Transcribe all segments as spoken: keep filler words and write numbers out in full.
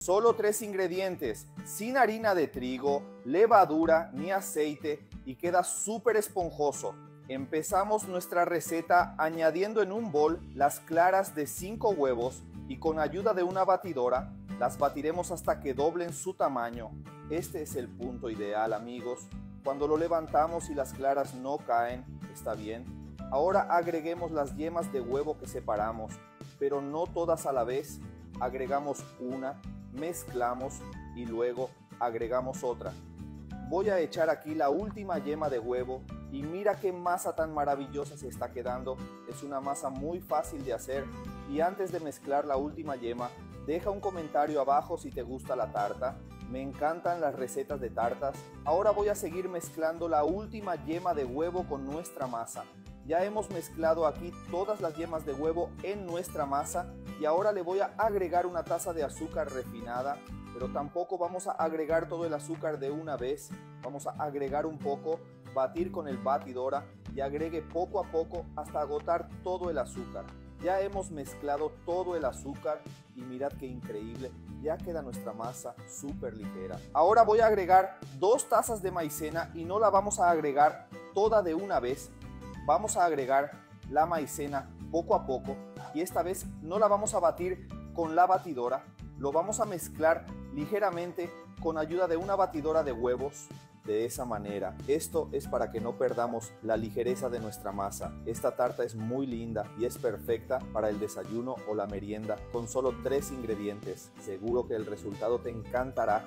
Solo tres ingredientes, sin harina de trigo, levadura ni aceite y queda súper esponjoso. Empezamos nuestra receta añadiendo en un bol las claras de cinco huevos y con ayuda de una batidora las batiremos hasta que doblen su tamaño. Este es el punto ideal, amigos. Cuando lo levantamos y las claras no caen, está bien. Ahora agreguemos las yemas de huevo que separamos, pero no todas a la vez. Agregamos una, mezclamos y luego agregamos otra. Voy a echar aquí la última yema de huevo y mira qué masa tan maravillosa se está quedando. Es una masa muy fácil de hacer y antes de mezclar la última yema, deja un comentario abajo si te gusta la tarta. Me encantan las recetas de tartas. Ahora voy a seguir mezclando la última yema de huevo con nuestra masa. Ya hemos mezclado aquí todas las yemas de huevo en nuestra masa y ahora le voy a agregar una taza de azúcar refinada, pero tampoco vamos a agregar todo el azúcar de una vez. Vamos a agregar un poco, batir con el batidora y agregue poco a poco hasta agotar todo el azúcar. Ya hemos mezclado todo el azúcar y mirad qué increíble, ya queda nuestra masa súper ligera. Ahora voy a agregar dos tazas de maicena y no la vamos a agregar toda de una vez. Vamos a agregar la maicena poco a poco y esta vez no la vamos a batir con la batidora, lo vamos a mezclar ligeramente con ayuda de una batidora de huevos. De esa manera, esto es para que no perdamos la ligereza de nuestra masa. Esta tarta es muy linda y es perfecta para el desayuno o la merienda con solo tres ingredientes. Seguro que el resultado te encantará.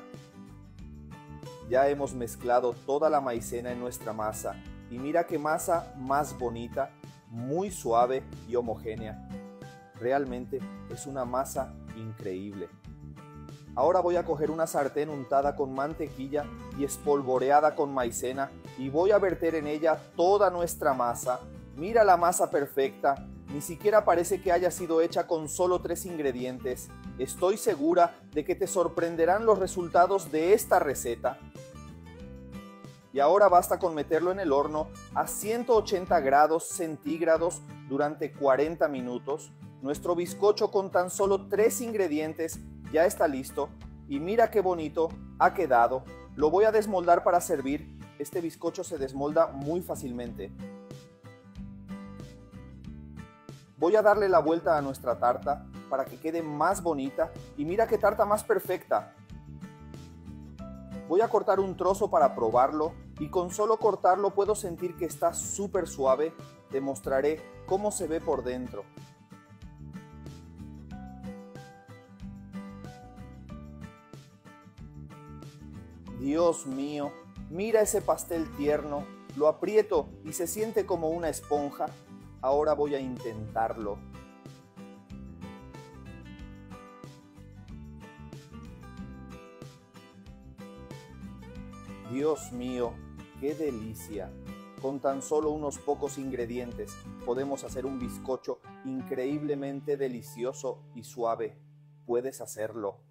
Ya hemos mezclado toda la maicena en nuestra masa y mira qué masa más bonita, muy suave y homogénea. Realmente es una masa increíble. Ahora voy a coger una sartén untada con mantequilla y espolvoreada con maicena y voy a verter en ella toda nuestra masa. Mira la masa perfecta, ni siquiera parece que haya sido hecha con solo tres ingredientes. Estoy segura de que te sorprenderán los resultados de esta receta. Y ahora basta con meterlo en el horno a ciento ochenta grados centígrados durante cuarenta minutos. Nuestro bizcocho con tan solo tres ingredientes ya está listo y mira qué bonito ha quedado. Lo voy a desmoldar para servir. Este bizcocho se desmolda muy fácilmente. Voy a darle la vuelta a nuestra tarta para que quede más bonita y mira qué tarta más perfecta. Voy a cortar un trozo para probarlo y con solo cortarlo puedo sentir que está súper suave. Te mostraré cómo se ve por dentro. Dios mío, mira ese pastel tierno, lo aprieto y se siente como una esponja. Ahora voy a intentarlo. Dios mío, qué delicia. Con tan solo unos pocos ingredientes podemos hacer un bizcocho increíblemente delicioso y suave. Puedes hacerlo.